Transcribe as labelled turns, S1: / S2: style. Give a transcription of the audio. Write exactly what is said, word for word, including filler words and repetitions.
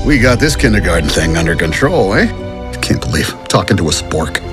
S1: We got this kindergarten thing under control, eh? Can't believe I'm talking to a spork.